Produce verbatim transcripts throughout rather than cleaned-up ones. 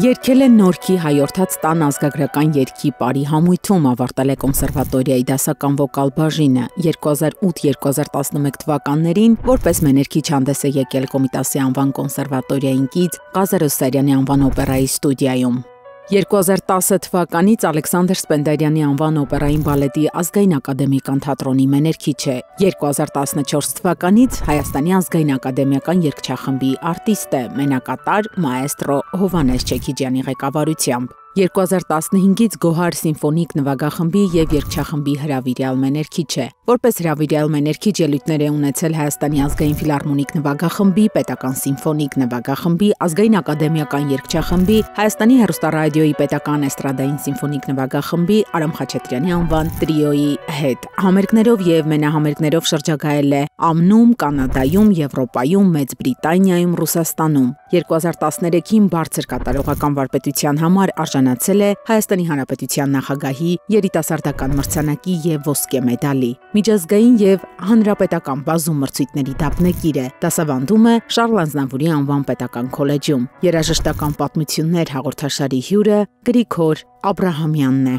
Երգել է Նորքի հայորդաց տան ազգագրական երգի պարի համույթում, ավարտել է կոնսերվատորիայի դասական վոկալ բաժինը։ երկու հազար ութ երկու հազար տասնմեկ թվականներին որպես մեներքիչ հանդես է եկել Կոմիտասի անվան կոնսերվատորիային կից Ղազար Օսարյանի անվան օպերայի ստուդիայում։ երկու հազար տասը թվականից Ալեքսանդր Սպենդիարյանի անվան օպերային բալետի ազգային ակադեմիական թատրոնի մեներքիչ է։ երկու հազար տասնչորս թվականից Հայաստանի ազգային ակադեմիական երգչախմբի արտիստ է, մենակատար մաեստրո Հովհաննես Չեքիջյանի ղեկավարությամբ։ երկու հազար տասնհինգից Գոհար սիմֆոնիկ նվագախմբի և երգչախմբի հրավիրյալ մեներքիչ է։ Որպես հրավիրյալ մեներքիչ ելույթներ է ունեցել Հայաստանի ազգային ֆիլհարմոնիկ նվագախմբի, Պետական սիմֆոնիկ նվագախմբի, Ազգային ակադեմիական երգչախմբի, Հայաստանի հեռուստարադիոյի պետական էստրադային սիմֆոնիկ նվագախմբի, Արամ Խաչատրյանի անվան տրիոյի հետ։ Համերգներով և մենահամերգներով շրջագայել է ԱՄՆ-ում, Կանադայում, Եվրոպայում, Մեծ Բրիտանիայում, Ռուսաստանում։ երկու հազար տասներեքին բարձր կատարողական վարպետության համար արժանացել է Հայաստանի Հանրապետության նախագահի երիտասարդական մրցանակի և ոսկե մեդալի։ Միջազգային և հանրապետական բազում մրցույթների դափնեկիր է, դասավանդում է Շարլ Ազնավուրի անվան պետական քոլեջում։ Երաժշտական պատմություններ հաղորդաշարի հյուրը Գրիգոր Աբրահամյանն է։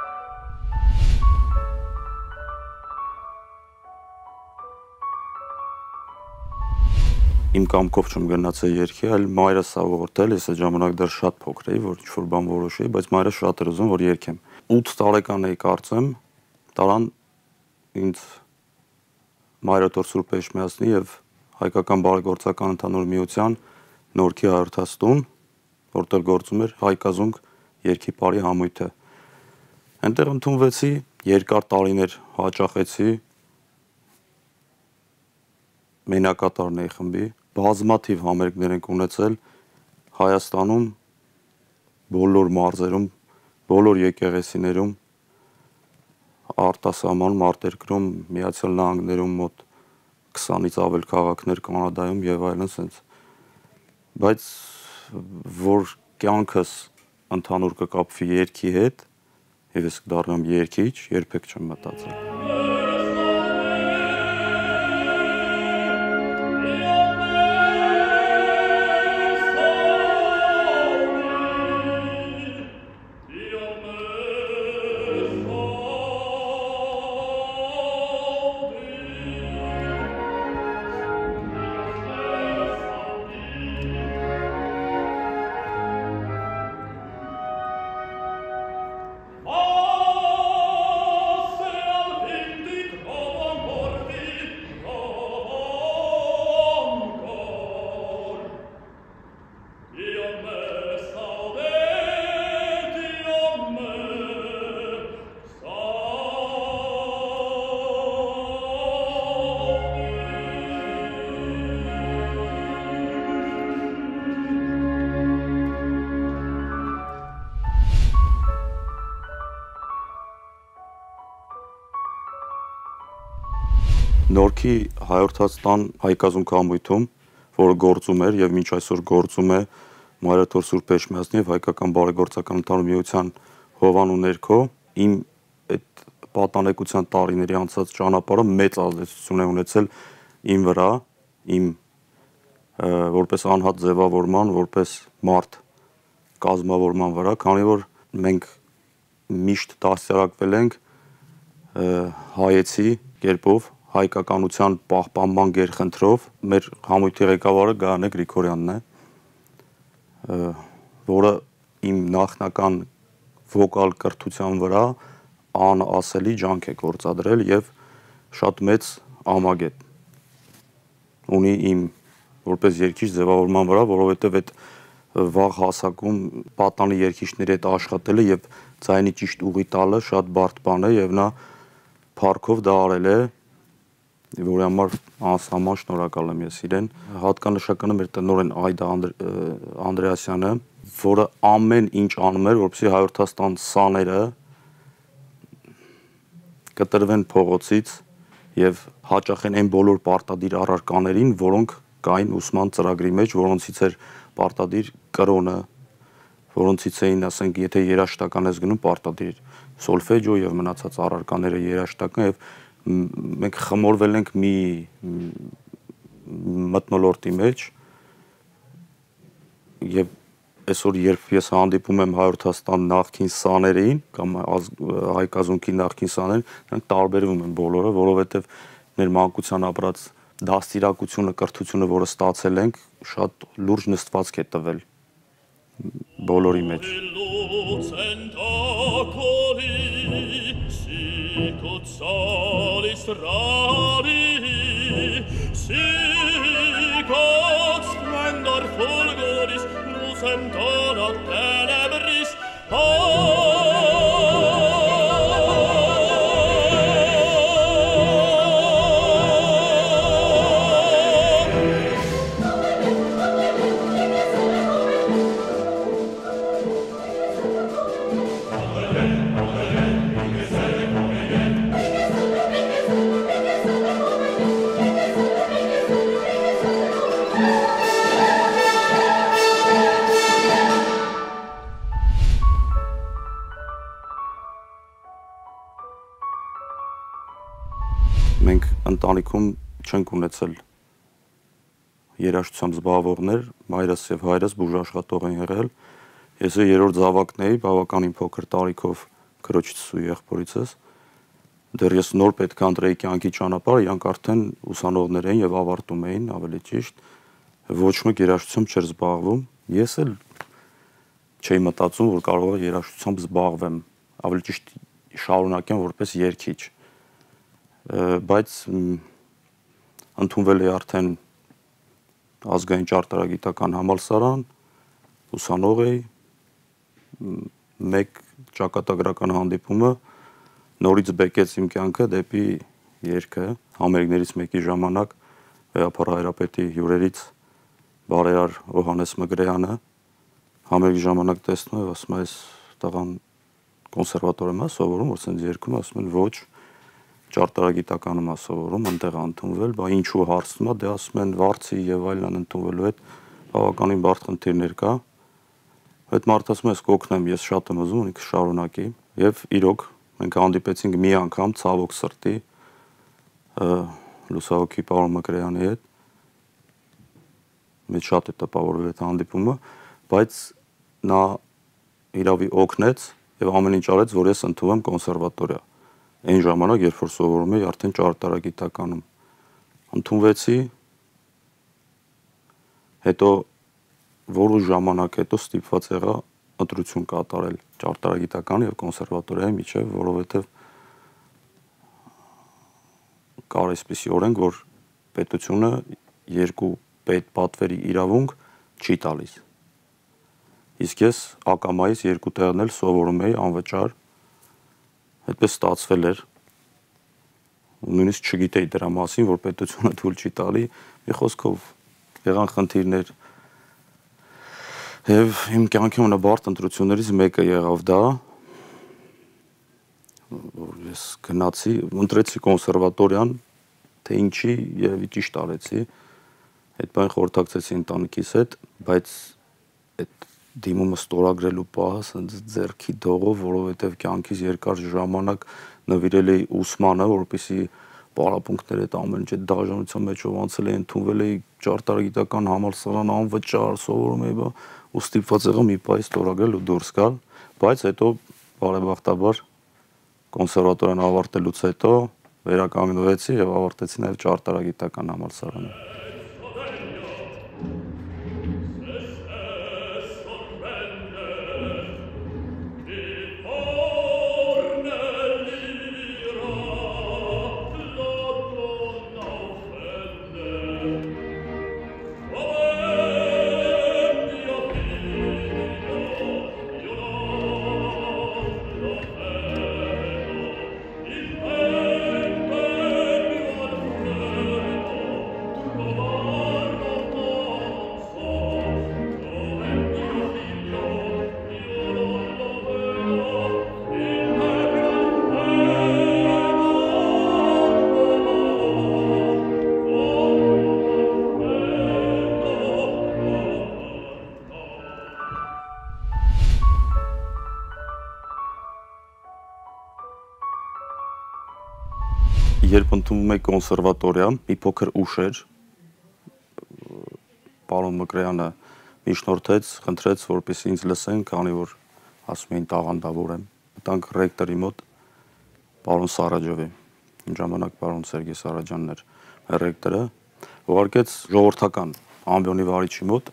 Իմ կամքով չեմ գնացել երգի, այլ մայրս ա ուղղորդել, ես այդ ժամանակ դեռ շատ փոքր էի, որ ինչ-որ բան որոշեի, բայց մայրս շատ էր ուզում, որ երգեմ։ ութ տարեկան էի կարծեմ, տարան ինձ Մայրաթոր Սուրբ Էջմիածնի և Հայկական բարեգործական ընդհանուր միության Նորքի հայորդաց տուն, որտեղ գործում էր Հայկազունգ երգի պարի համույթը։ Այնտեղ ընդունվեցի, երկար տարիներ հաճախեցի, մենակատարն էի խմբի, բազմաթիվ համերգներ ենք ունեցել Հայաստանում, բոլոր մարզերում, բոլոր եկեղեցիներում, արտասահմանում, արտերկրում, Միացյալ Նահանգներում մոտ քսանից ավել քաղաքներ, Կանադայում եւ այլն, սենց։ Բայց որ կյանքս ընդհանուր կկապվի երգի հետ, եւ ես կդառնամ երգիչ, երբեք չեմ մտածել։ Նորքի հայորդաց տան Հայկազունգ համույթում, որը գործում էր և մինչ այսօր գործում է Մայրաթոր Սուրբ Էջմիածնի և Հայկական բարեգործական ընդհանուր միության հովանու ներքո, իմ այդ պատանեկության տարիների անցած ճանապարհը մեծ ազդեցություն է ունեցել իմ վրա, իմ որպես անհատ ձևավորման, որպես մարդ կազմավորման վրա, քանի որ մենք միշտ դաստիարակվել ենք հայեցի կերպով, հայկականության պահպանման գերխնդրով, մեր համույթի ղեկավարը Գայանե Գրիգորյանն է, որը իմ նախնական վոկալ կրթության վրա անասելի ջանք է գործադրել և շատ մեծ ամագետ ունի իմ որպես երգիչ ձևավորման վրա, որովհետև այդ վաղ հասակում պատանի երգիչների հետ աշխատելը և ձայնի ճիշտ ուղի տալը շատ բարդ բան է և նա փառքով դա արել է, որի համար անսահման շնորհակալ եմ ես իրեն։ Հատկանշականը մեր տնօրեն Այդա Անդրեասյանը, որը ամեն ինչ անում էր, որպեսզի հայորդաց տան սաները կտրվեն փողոցից և հաճախեն այն բոլոր պարտադիր առարկաներին, որոնք կային ուսման ծրագրի մեջ, որոնցից էր պարտադիր կրոնը, որոնցից էին, ասենք, եթե երաժշտական ես գնում, պարտադիր սոլֆեջո և մնացած առարկաները երաժշտական և մենք խմորվել ենք մի մթնոլորտի մեջ և այսօր երբ ես հանդիպում եմ Հայորդաստան նախկին սաներին կամ Հայկազունքի նախկին սաներին, նրանք տարբերվում են բոլորը, որովհետև մեր մանկության ապրած դաստիարակությունը, կրթությունը, որը ստացել ենք, շատ լուրջ նստվածք է տվել բոլորի մեջ։ Մենք ընտանիքում չենք ունեցել երաժշտությամբ զբաղվողներ, մայրս եւ հայրս բուժաշխատող են եղել։ Ես երրորդ զավակն էի, բավականին փոքր տարիքով քրոջից ու եղբորիցս։ Դեռ ես նոր պետք է ընտրեի կյանքի ճանապարհը, իրանք արդեն ուսանողներ էին եւ ավարտում էին, ավելի ճիշտ։ Ոչ մեկ երաժշտությամբ չէր զբաղվում։ Ես էլ չէի մտածում, որ կարող եմ երաժշտությամբ զբաղվեմ, ավելի ճիշտ շարունակեմ որպես երգիչ։ Բայց ընդունվել էի արդեն ազգային ճարտարագիտական համալսարան, ուսանող էի, մեկ ճակատագրական հանդիպումը նորից բեկեց իմ կյանքը դեպի երգը, համերգներից մեկի ժամանակ Վեհափառ Հայրապետի հյուրերից բարերար Հովհաննես Մգրեյանը համերգի ժամանակ տեսնում է, ասում է, այս տղան կոնսերվատորիայում է սովորում, որ սենց երգում, ասում են ոչ, ճարտարագիտականում է սովորում, այնտեղ է ընդունվել, բա ինչու հարցնում է, դե ասում են վարձի եւ այլն ընդունվելու հետ բավականին բարդ խնդիրներ կա։ Այդ մարդը ասում է, ես կօգնեմ, ես շատ եմ ուզում, ինքը շարունակի եւ իրոք մենք հանդիպեցինք մի անգամ ցավոք սրտի լուսահոգի պարոն Մկրեյանի հետ։ Մեծ շատ է տպավորվել այդ հանդիպումը, բայց նա իրավի օգնեց եւ ամեն ինչ արեց, որ ես ընդունվեմ կոնսերվատորիա։ Այն ժամանակ, երբ որ սովորում էի արդեն ճարտարագիտականում, ընդունվեցի, հետո որոշ ժամանակ հետո ստիպված եղա ընտրություն կատարել ճարտարագիտական եւ կոնսերվատորիայի միջեւ, որովհետեւ կար այսպիսի օրենք, որ պետությունը երկու պետ պատվերի իրավունք չի տալիս։ Իսկ ես ակամայից երկու տեղն էլ սովորում էի անվճար, այդպես ստացվել էր, նույնիսկ չգիտեի դրա մասին, որ պետությունը թույլ չի տալի, մի խոսքով եղան խնդիրներ։ Եվ իմ կյանքի ամենաբարդ ընտրություններից մեկը եղավ դա, որ ես գնացի, ընտրեցի կոնսերվատորիան, թե ինչի երևի ճիշտ արեցի, այդ բան խորհրդակցեցի ընտանիքիս հետ, բայց այդ դիմումը ստորագրելու պահը ձեռքի դողով, որովհետև կյանքից երկար ժամանակ նվիրել էի ուսմանը, որպեսզի պարապմունքներ այդ ամեն ինչ դաժանության մեջով անցել էի, ընդունվել էի ճարտարագիտական համալսարան անվճար, սովորում էի, ու ստիպված եղա մի պահ ստորագրել ու դուրս գալ, բայց հետո բարեբախտաբար կոնսերվատորիան ավարտելուց հետո վերականգնվեցի եւ ավարտեցի նաեւ ճարտարագիտական համալսարանը։ Երբ ընդունվում եք կոնսերվատորիա, մի փոքր ուշ էր, պարոն Մկրեյանը միջնորդեց, խնդրեց, որպեսզի ինձ լսեն, քանի որ ասում էին տաղանդավոր եմ։ Մտանք ռեկտորի մոտ, պարոն Սարաջովի, այն ժամանակ պարոն Սերգեյ Սարաջանն էր ռեկտորը, ուղարկեց ժողովրդական ամբիոնի վարիչի մոտ,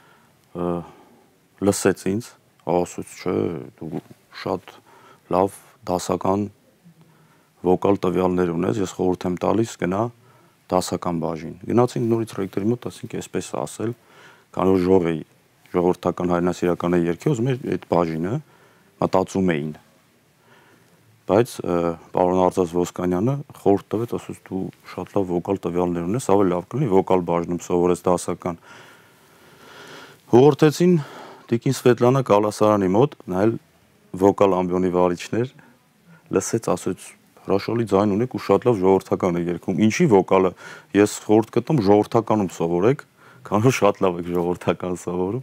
լսեց ինձ, ասաց, չէ, դու շատ լավ դասական վոկալ տվյալներ ունես, ես խորհուրդ եմ տալիս գնա դասական բաժին։ Գնացինք նորից ռեկտորի մոտ, ասենք այսպես ասել, քանի որ ժող էի, ժողովրդական հայրենասիրական երգի, ուզում էր այդ բաժինը մտածում էին։ Բայց պարոն Արծազ Ոսկանյանը խորհուրդ տվեց, ասաց դու շատ լավ վոկալ տվյալներ ունես, ավելի լավ կլինի վոկալ բաժնում սովորես դասական։ Ուղղորդեցին Տիկին Սվետլանա Կալասարանի մոտ, նա էլ վոկալ ամբիոնի վարիչներ, լսեց, ասաց հրաշալի ձայն ունեք ու շատ լավ ժողովրդական եք երգում։ Ինչի վոկալը, ես խորհուրդ կտամ ժողովրդականում սովորեք, քանի որ շատ լավ եք ժողովրդական սովորում։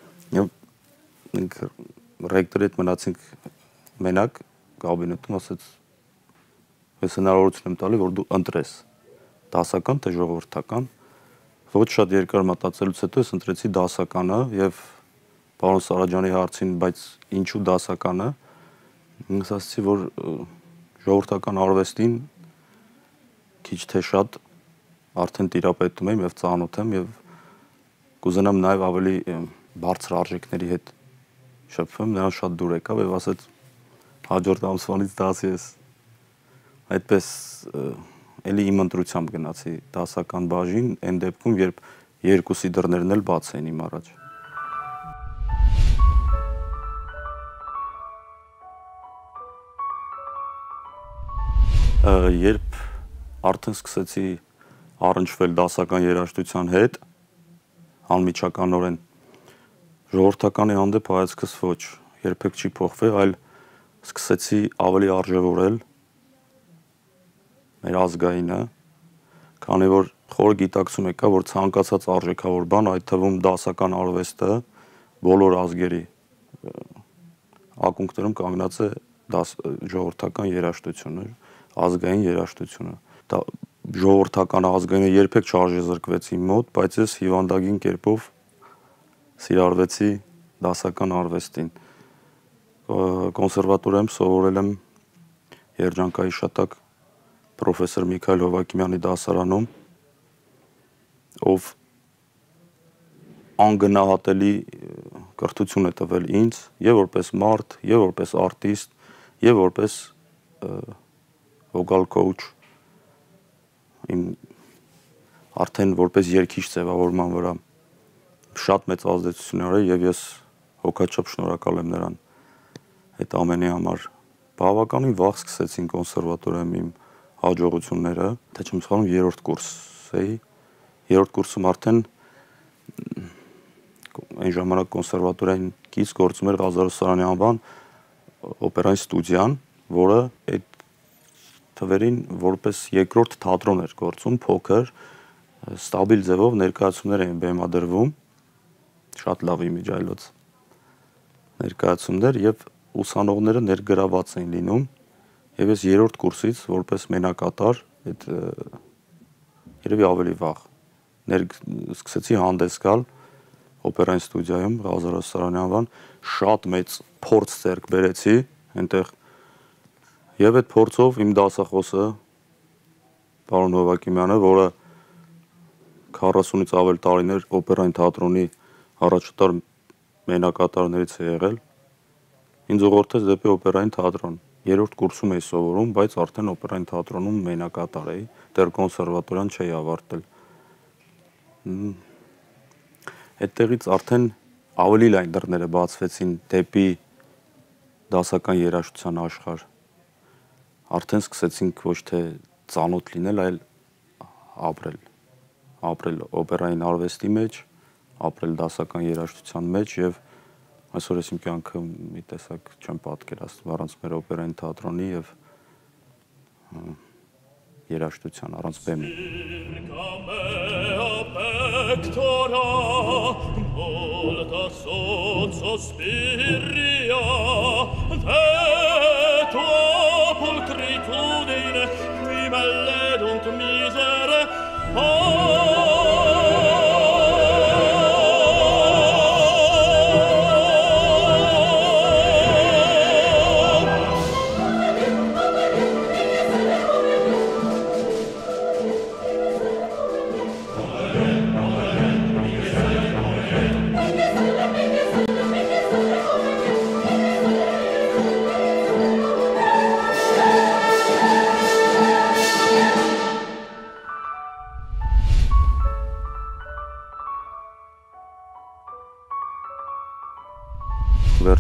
Մենք ռեկտորի հետ մնացինք մենակ կաբինետում, ասաց ես հնարավորություն եմ տալի, որ դու ընտրես դասական թե ժողովրդական։ Ոչ շատ երկար մտածելուց հետո ես ընտրեցի դասականը եւ պարոն Սարաջանի հարցին, բայց ինչու դասականը, ինձ ասացի, որ ժողովրդական արվեստին քիչ թե շատ արդեն տիրապետում եմ եւ ծանոթ եմ եւ կուզենամ նաեւ ավելի բարձր արժեքների հետ շփվեմ, նրան շատ դուր եկավ եւ ասաց հաջորդ ամսվանից դասի ես։ Այդպես էլի իմ ընտրությամբ գնացի դասական բաժին, այն դեպքում, երբ երկուսի դռներն էլ բաց էին իմ առաջ։ Երբ արդեն սկսեցի առնչվել դասական երաժշտության հետ, անմիջականորեն ժողովրդականի հանդեպ հայացքս ոչ, երբեք չի փոխվել, այլ սկսեցի ավելի արժևորել մեր ազգայինը, քանի որ խորը գիտակցում եկա, որ ցանկացած արժեքավոր բան, այդ թվում դասական արվեստը բոլոր ազգերի ակունքներում կանգնած է ժողովրդական երաժշտությունը, ազգային երաժշտությունը։ Դա ժողովրդական ազգայինը երբեք չարժեզրկվեց իմ մոտ, բայց ես հիվանդագին կերպով սիրարվեցի դասական արվեստին։ Կոնսերվատորիայում սովորել եմ երջանկայի շատակ պրոֆեսոր Միքայել Հովակիմյանի դասարանում, ով անգնահատելի կրթություն է տվել ինձ, եւ որպես մարդ, եւ որպես արտիստ, եւ որպես vocal coach, իմ արդեն որպես երգիչ ձևավորման վրա շատ մեծ ազդեցություն արել եւ ես հոգաչափ շնորհակալ եմ նրան այդ ամենի համար։ Բավականին վաղ սկսեցին կոնսերվատորիայում իմ հաջողությունները, թե չեմ սխալվում, երրորդ կուրս էի։ Երրորդ կուրսում արդեն այն ժամանակ կոնսերվատորիային կից գործում էր Ղազարե Սարյանի անվան օպերային ստուդիան, որը այդ թվերին որպես երկրորդ թատրոն էր գործում, փոքր, ստաբիլ ձևով ներկայացումներ էին բեմադրվում, շատ լավ իմիջայլոց ներկայացումներ եւ ուսանողները ներգրաված էին լինում եւ ես երրորդ կուրսից որպես մենակատար այդ երևի ավելի վաղ սկսեցի հանդես գալ օպերային ստուդիայում Ղազարե Սարյանի անվան, շատ մեծ փորձ ձեռք բերեցի այնտեղ եւ այդ փորձով իմ դասախոսը պարոն Հովակիմյանը, որը քառասունից ավել տարիներ օպերային թատրոնի առաջատար մենակատարներից է եղել, ինձ ուղղորդեց դեպի օպերային թատրոն։ Երրորդ կուրսում էի սովորում, բայց արդեն օպերային թատրոնում մենակատար էի, դեռ կոնսերվատորիան չէի ավարտել։ Այդտեղից արդեն ավելի լայն դռները բացվեցին դեպի դասական երաժշտության աշխարհ։ Արդեն սկսեցինք ոչ թե ծանոթ լինել, այլ ապրել, ապրել օպերային արվեստի մեջ, ապրել դասական երաժշտության մեջ եւ այսօր ես իմ կյանքը մի տեսակ չեմ պատկերացնում առանց մեր օպերային թատրոնի եւ երաժշտության, առանց բեմի։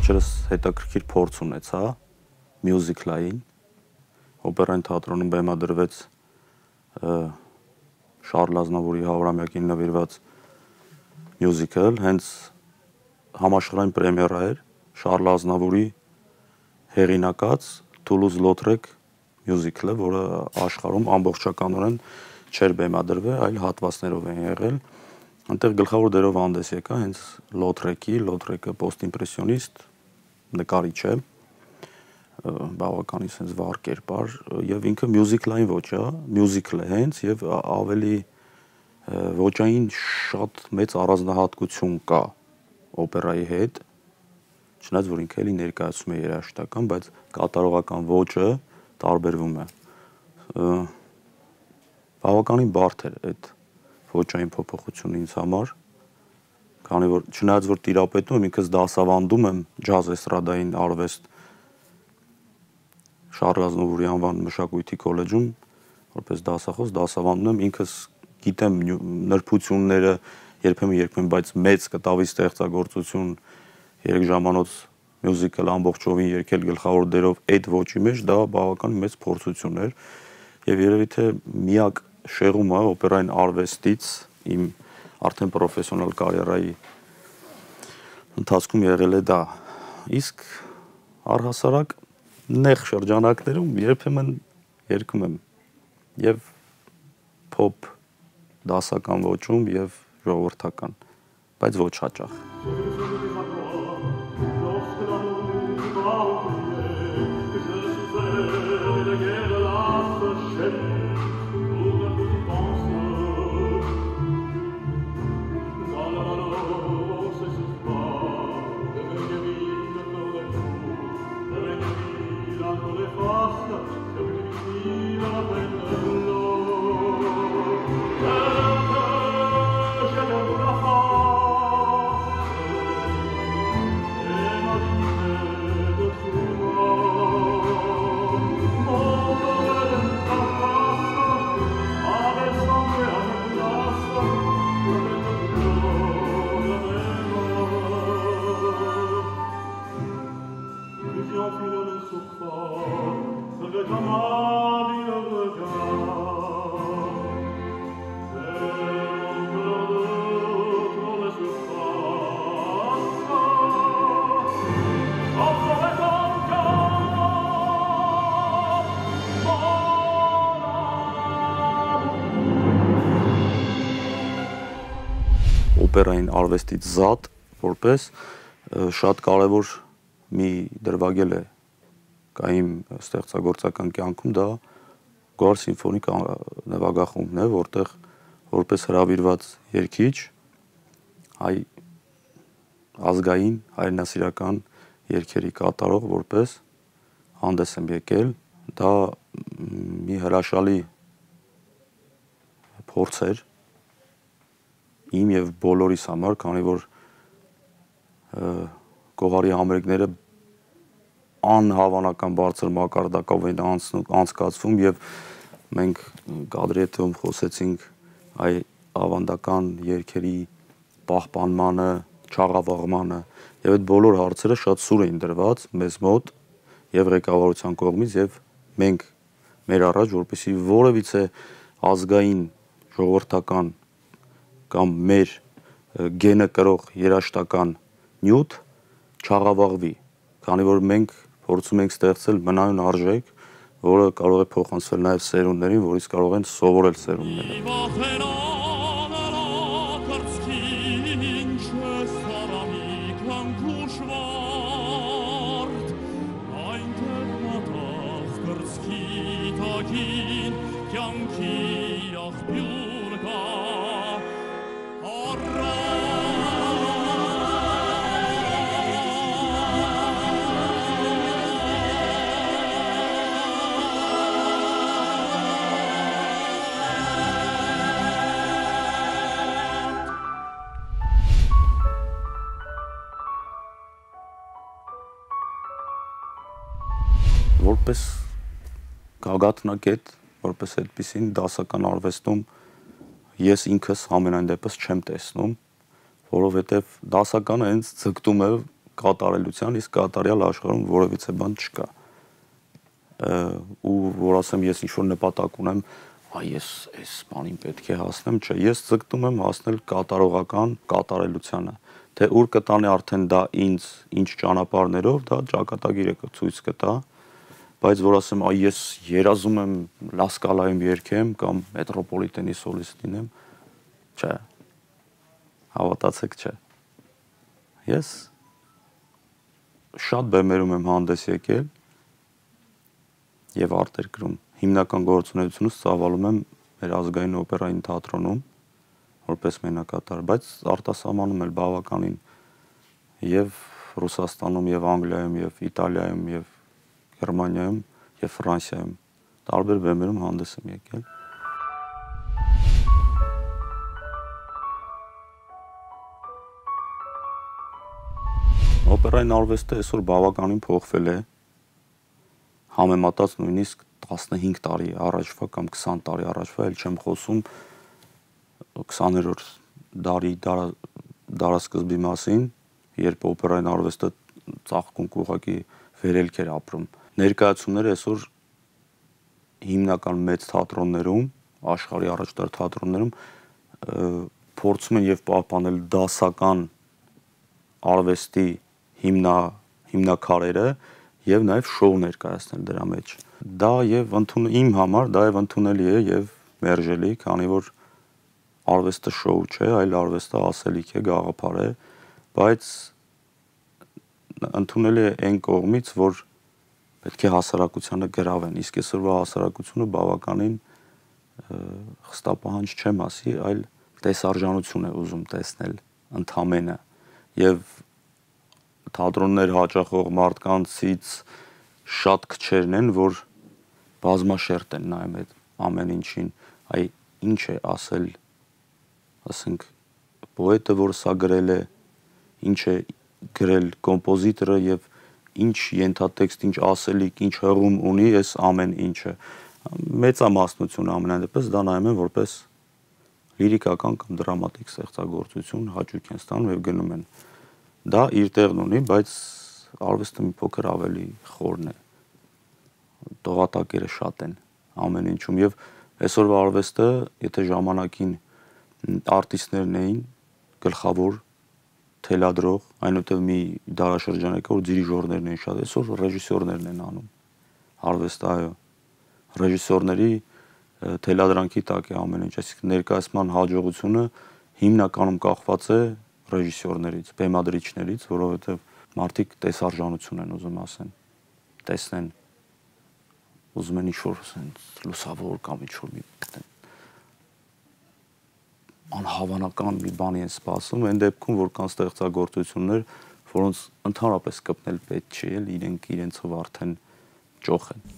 վերջերս հետաքրքիր փորձ ունեցա մյուզիկլային, օպերային թատրոնում բեմադրվեց Շարլ Ազնավուրի հարյուրամյակին նվիրված մյուզիկլ, հենց համաշխարհային պրեմիերա էր Շարլ Ազնավուրի հեղինակած Toulouse-Lautrec մյուզիկլը, որը աշխարհում ամբողջականորեն չէր բեմադրվել, այլ հատվածներով են եղել։ Այնտեղ գլխավոր դերով հանդես եկա հենց Lautrec-ի, Lautrec-ը post-impressionist նկարիչ է, բավականին sense վառ կերպար, եւ ինքը մյուզիկլային ոճ է, մյուզիկլ է հենց եւ ավելի ոճային շատ մեծ առանձնահատկություն կա օպերայի հետ, չնայած որ ինքը էլի ներկայացում է երաժշտական, բայց կատարողական ոճը տարբերվում է։ Բավականին բարդ էր այդ ոճային փոփոխությունը ինձ համար, քանի որ չնայած որ տիրապետում եմ, ինքս դասավանդում եմ ջազ էստրադային արվեստ Շարլ Ազնավուրի անվան մշակույթի քոլեջում, որպես դասախոս դասավանդում եմ, ինքս գիտեմ նրբությունները երբեմն-երբեմն, բայց մեծ կտավի ստեղծագործություն երեք ժամանոց մյուզիկլ ամբողջովին երգել գլխավոր դերով այդ ոճի մեջ, դա բավական մեծ փորձություն էր եւ երևի թե միակ շեղումը օպերային արվեստից իմ արդեն պրոֆեսիոնալ կարիերայի ընթացքում եղել է դա։ Իսկ առհասարակ նեղ շրջանակներում երբեմն երգում եմ եւ փոփ դասական ոճում եւ ժողովրդական, բայց ոչ հաճախ։ Օպերային արվեստից զատ, որպես շատ կարևոր մի դրվագել է կա իմ ստեղծագործական կյանքում, դա Գոհար սիմֆոնիկ նվագախումբն է, որտեղ որպես հրավիրված երգիչ հայ ազգային հայրենասիրական երգերի կատարող որպես հանդես եմ եկել, դա մի հրաշալի փորձ էր իմ եւ բոլորիս համար, քանի որ Գոհարի համերգները անհավանական բարձր մակարդակով են անցկացվում եւ մենք կադրի հետևում խոսեցինք այ ավանդական երգերի պահպանմանը, չաղավաղմանը եւ այդ բոլոր հարցերը շատ սուր էին դրված մեզ մոտ եւ ղեկավարության կողմից եւ մենք մեր առաջ, որպեսզի որևիցե ազգային ժողովրդական կամ մեր գենը կրող երաժշտական նյութ չաղավաղվի, քանի որ մենք փորձում ենք ստեղծել մնայուն արժեք, որը կարող է փոխանցվել նաև սերունդներին, որից կարող են սովորել սերունդները։ Որպես գագաթնակետ, որպես այդպիսին դասական արվեստում ես ինքս ամենայն դեպս չեմ տեսնում, որովհետև դասականը հենց ձգտում է կատարելության, իսկ կատարյալ աշխարհում որևիցե բան չկա։ Ու որ ասեմ ես ինչ-որ նպատակ ունեմ, այ ես այս բանին պետք է հասնեմ, չէ, ես ձգտում եմ հասնել կատարողական կատարելությանը։ Թե ուր կտանի արդեն դա ինձ, ինչ ճանապարհներով, դա ճակատագիր է ցույց կտա, բայց որ ասեմ, այ ես երազում եմ Լա Սկալայում երգեմ կամ Մետրոպոլիտենի սոլիստ լինեմ, չէ։ Հավատացեք, չէ։ Ես շատ բեմերում եմ հանդես եկել եւ արտերկրում հիմնական գործունեությունս ծավալում եմ մեր ազգային օպերային թատրոնում որպես մենակատար, բայց արտասահմանում էլ բավականին եւ Ռուսաստանում եւ Անգլիայում եւ Իտալիայում եւ Գերմանիայում եւ Ֆրանսիայում տարբեր բեմերում հանդես եմ եկել։ Օպերային արվեստը այսօր բավականին փոխվել է, համեմատած նույնիսկ տասնհինգ տարի առաջվա կամ քսան տարի առաջվա, էլ չեմ խոսում քսաներորդ դարի դարասկզբի մասին, երբ օպերային արվեստը ծաղկունք ուղղակի վերելք էր ապրում։ Ներկայացումները այսօր հիմնական մեծ թատրոններում, աշխարհի առաջատար թատրոններում փորձում են եւ պահպանել դասական արվեստի հիմնա հիմնակարերը եւ նաեւ շոու ներկայացնել դրա մեջ։ Դա եւ ընդուն իմ համար դա եւ ընդունելի է եւ մերժելի, քանի որ արվեստը շոու չէ, այլ արվեստը ասելիք է, գաղափար է, բայց ընդունելի է այն կողմից, որ պետք է հասարակությանը գրավեն, իսկ այսօրվա հասարակությունը բավականին խստապահանջ չեմ ասի, այլ տեսարժանություն է ուզում տեսնել ընդամենը եւ թատրոններ հաճախող մարդկանցից շատ քչերն են, որ բազմաշերտ են նայում այդ ամեն ինչին, այ ինչ է ասել, ասենք պոետը, որ սա գրել է, ինչ է գրել կոմպոզիտորը եւ ինչ ենթատեքստ, ինչ ասելիք, ինչ հղում ունի այս ամեն ինչը։ Մեծամասնությունը ամենայն դեպս դա նայում են որպես լիրիկական կամ դրամատիկ ստեղծագործություն, հաճույք են ստանում եւ գնում են։ Դա իր տեղն ունի, բայց արվեստը մի փոքր ավելի խորն է։ Տողատակերը շատ են ամեն ինչում եւ այսօրվա արվեստը, եթե ժամանակին արտիստներն էին գլխավոր թելադրող, այնուհետև մի դարաշրջան եկա, որ դիրիժորներն էին շատ, այսօր ռեժիսորներն են անում արվեստը, այո, ռեժիսորների թելադրանքի տակ է ամեն ինչ, այսինքն ներկայացման հաջողությունը հիմնականում կախված է ռեժիսորներից, բեմադրիչներից, որովհետև մարդիկ տեսարժանություն են ուզում ասեն, տեսնեն, ուզում են ինչ-որ լուսավոր կամ ինչ-որ մի անհավանական մի բանի են սպասում, այն դեպքում, որ կան ստեղծագործություններ, որոնց ընդհանրապես կպնել պետք չի, էլ իրենք իրենցով արդեն ճոխ են։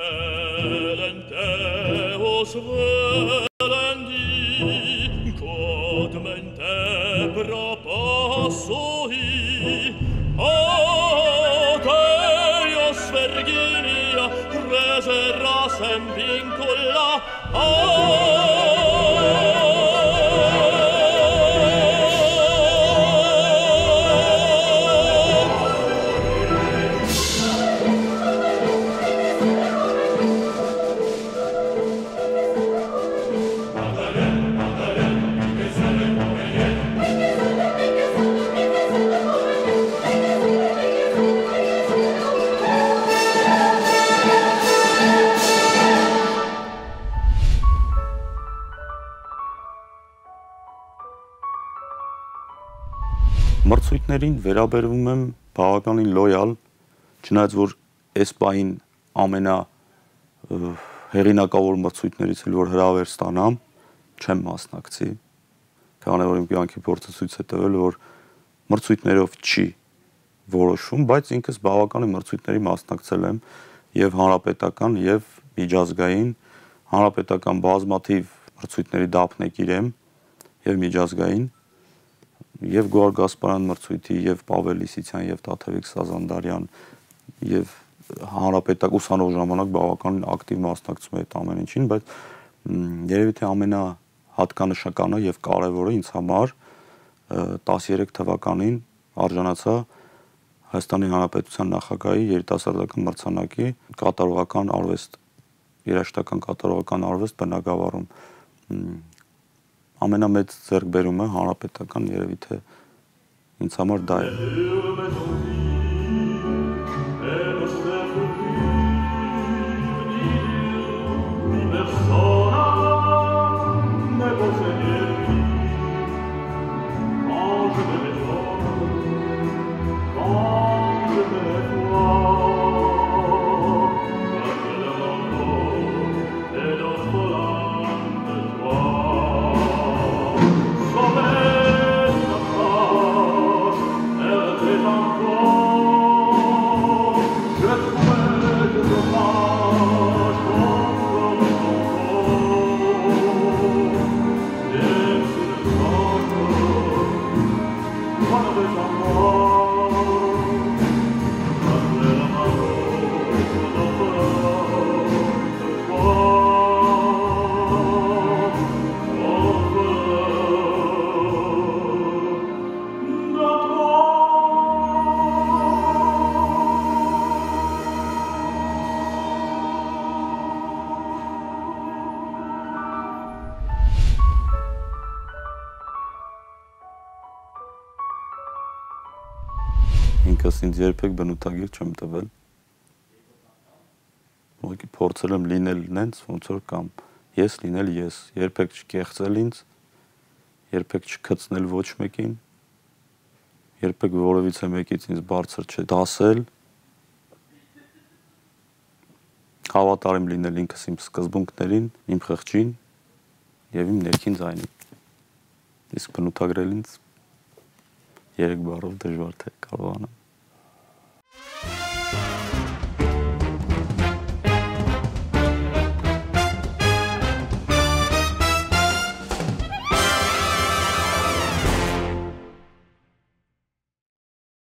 Մրցույթներին վերաբերվում եմ բավականին լոյալ, չնայած որ այս պահին ամենա հեղինակավոր մրցույթներից էլ որ հրավեր ստանամ, չեմ մասնակցի, քանի որ իմ կյանքի փորձը ցույց է տվել, որ մրցույթներով չի որոշում, բայց ինքս բավականին մրցույթների մասնակցել եմ եւ հանրապետական եւ միջազգային, հանրապետական բազմաթիվ մրցույթների դափնեկիր եմ եւ միջազգային եւ Գոհար Գասպարյան մրցույթի եւ Պավել Լիսիցյան եւ Տաթևիկ Սազանդարյան եւ հանրապետակ ուսանող ժամանակ բավականին ակտիվ մասնակցում եմ այդ ամեն ինչին, բայց երևի թե ամենահատկանշականը եւ կարեւորը ինձ համար տասներեք թվականին արժանացա Հայաստանի Հանրապետության նախագահի երիտասարդական մրցանակի կատարողական արվեստ, երաժշտական կատարողական արվեստ բնագավառում ամենամեծ ձեռքբերումը հանրապետական երևի թե ինձ համար դա է։ Ինքս ինձ երբեք բնութագիր չեմ տվել, ուղղակի փորձել եմ լինել նենց, ոնց որ կամ ես լինել ես, երբեք չկեղծել ինձ, երբեք չքծնել ոչ մեկին, երբեք որևիցե մեկից ինձ բարձր չդասել, հավատարիմ լինել ինքս իմ սկզբունքներին, իմ խղճին և իմ ներքին ձայնին, իսկ բնութագրել ինձ երեք բառով դժվար թե կարողանամ։